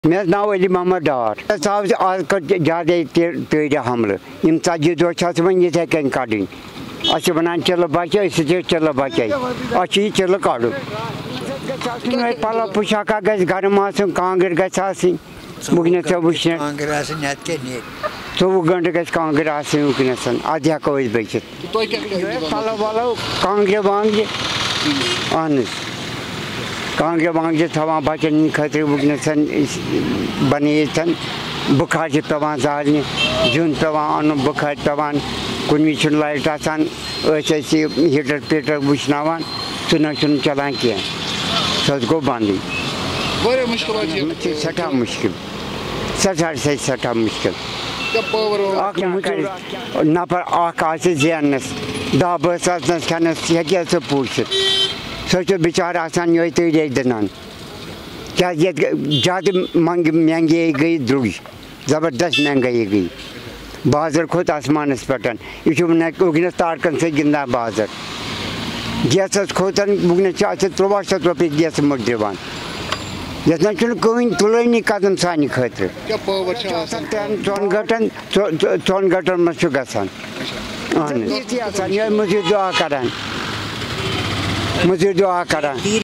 मेरा नाम अली मोहम्मद डार आज कर ज्यादा तेज हमल इन 40 दह वन ये कन कड़न वन चल बचे चल बचे चल कड़ पल पोशाक गर्म कांगर गस वुचन 24 घंटे गस कांगर वनस अद हेको बचित पलो वलो कांग्रे वांगे अहन कांग्रे वांगे थवान बचन खतर वनस बनित बुखार पेवान जालने जुन पेवान अन बुखार पेवान कुन विज लाइट आसान हीटर पीटर वुचनावान सह चलान कह सह गो बंद सठा मुश्किल सठा मुश्किल नफर जेनस 10 सास खनस हे सह पूछित सह बिचार आसान ये तरीके दिनान क्या ज्यादा महंगाई गई द्रुज जबरदस्त महंगाई गई बाजार खोत आसमानस पे यह वनस तारकन से गिंदा बाजार गैस खोतन वनस 1300 रुपये गैस मुट दिवान यह कहीं तुलनी कदम सान खतर 4 घंटन मज गसान मजूर दुआ करान